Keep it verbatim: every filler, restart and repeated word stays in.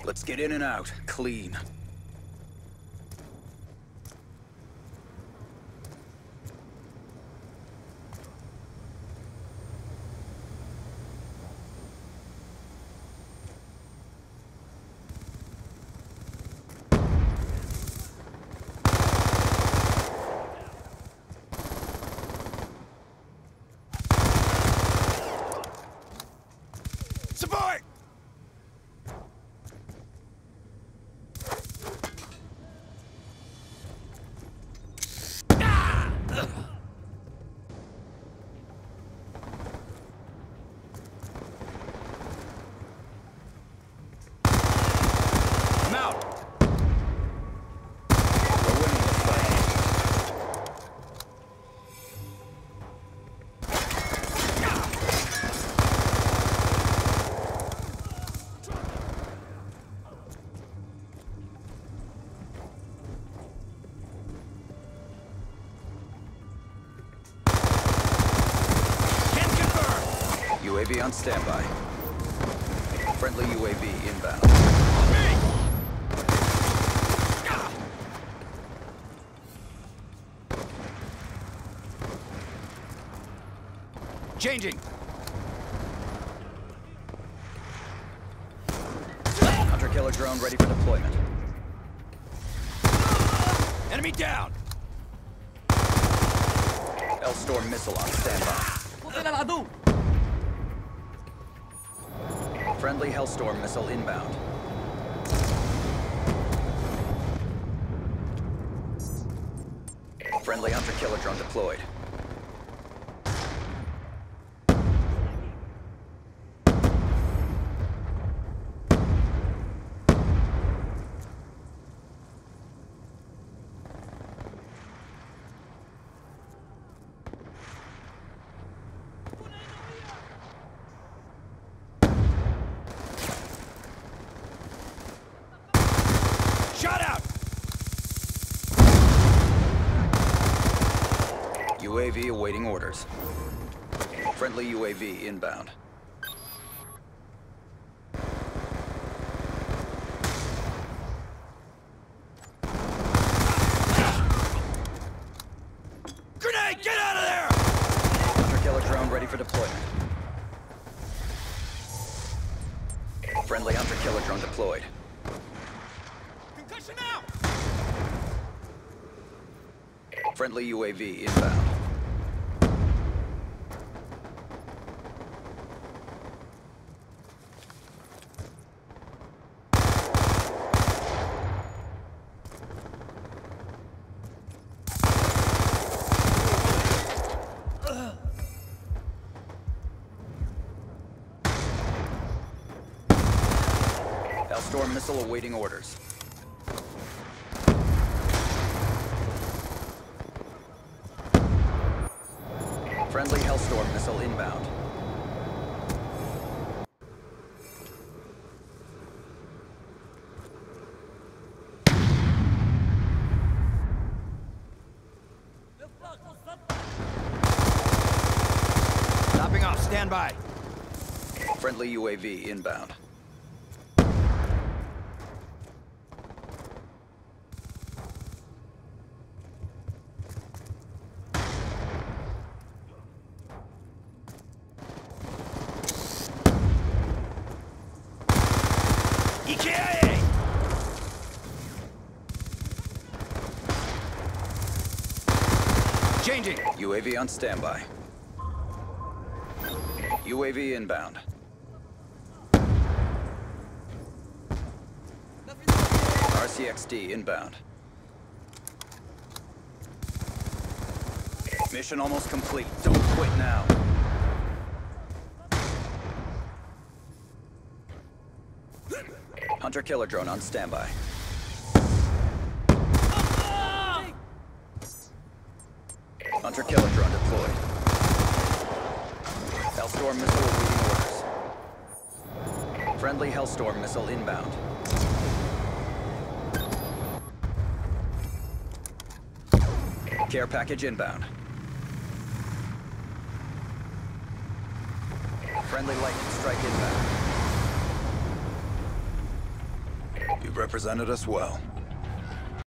Let's get in and out, clean. Support! I'm out. We're winning this fight. Can confirm. U A V on standby. Friendly U A V inbound. On me. Changing. Hunter-killer drone ready for deployment. Enemy down. L-Storm missile on standby. Friendly Hellstorm missile inbound. Friendly hunter-killer drone deployed. Shot out. U A V awaiting orders. Friendly U A V inbound. Grenade, get out of there! Hunter-killer drone ready for deployment. Friendly hunter-killer drone deployed. Concussion out! Friendly U A V inbound. Hellstorm missile awaiting orders. Friendly Hellstorm missile inbound. Stopping off, stand by. Friendly U A V inbound. E K I A! Changing. U A V on standby. U A V inbound. R C X D inbound. Mission almost complete. Don't quit now. Hunter-killer drone on standby. Hunter-killer drone deployed. Hellstorm missile awaiting orders. Friendly Hellstorm missile inbound. Care package inbound. Friendly lightning strike inbound. You've represented us well.